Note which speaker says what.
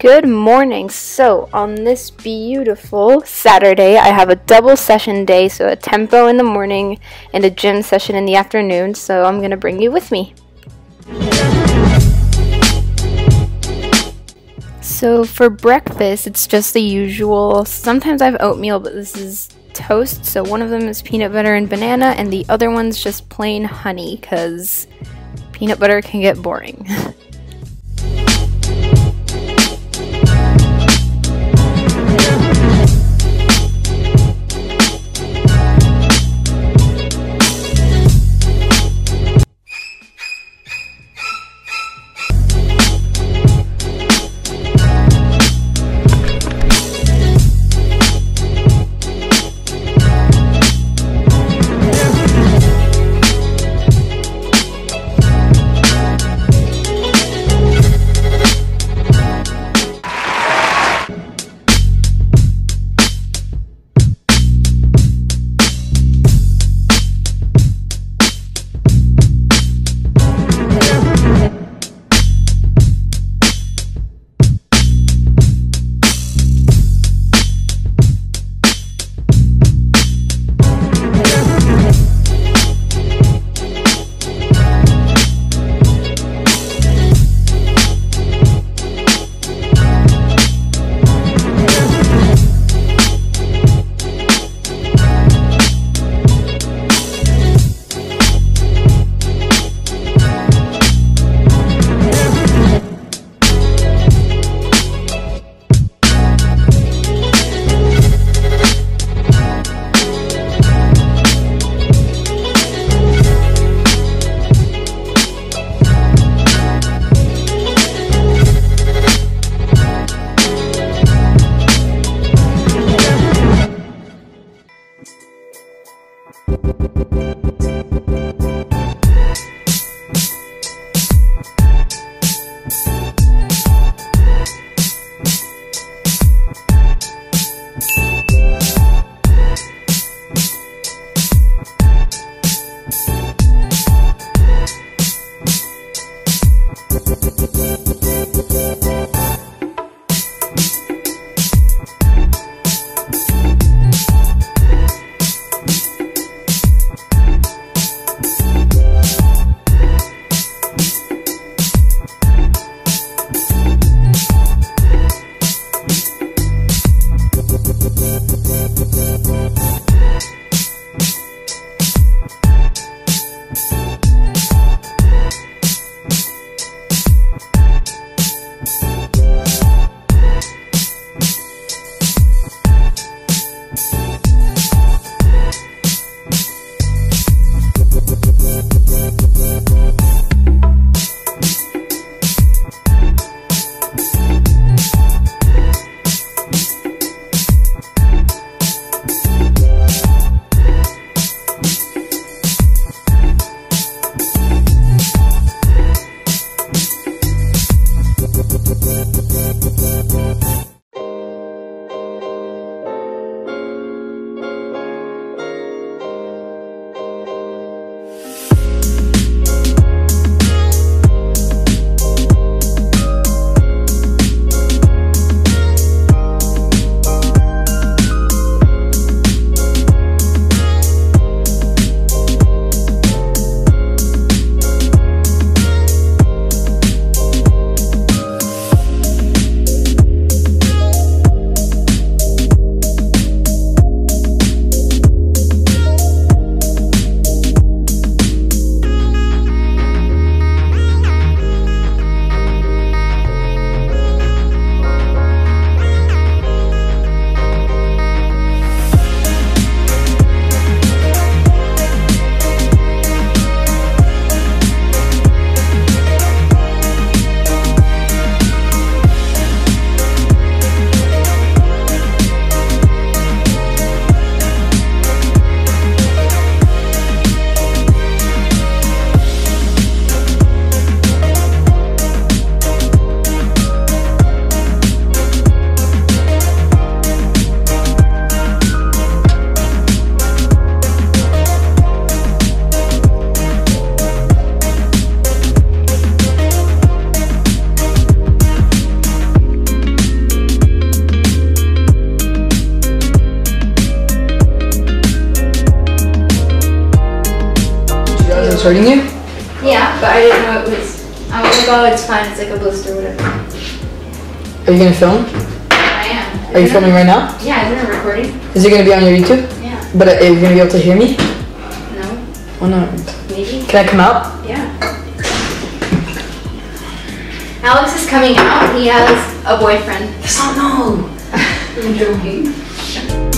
Speaker 1: Good morning. So on this beautiful Saturday, I have a double session day, so a tempo in the morning and a gym session in the afternoon, so I'm going to bring you with me. So for breakfast, it's just the usual. Sometimes I have oatmeal, but this is toast, so one of them is peanut butter and banana, and the other one's just plain honey, because peanut butter can get boring.
Speaker 2: hurting you?
Speaker 1: Yeah, but I didn't know it was. I was like, oh, it's fine. It's like a blister or whatever.
Speaker 2: Are you gonna film?
Speaker 1: I am.
Speaker 2: Are you filming right now?
Speaker 1: Yeah, isn't it recording?
Speaker 2: Is it gonna be on your YouTube?
Speaker 1: Yeah.
Speaker 2: But are you gonna be able to hear me?
Speaker 1: No.
Speaker 2: Why not?
Speaker 1: Maybe.
Speaker 2: Can I come out?
Speaker 1: Yeah. Alex is coming out. He has a boyfriend.
Speaker 2: Yes, oh no.
Speaker 1: I'm joking.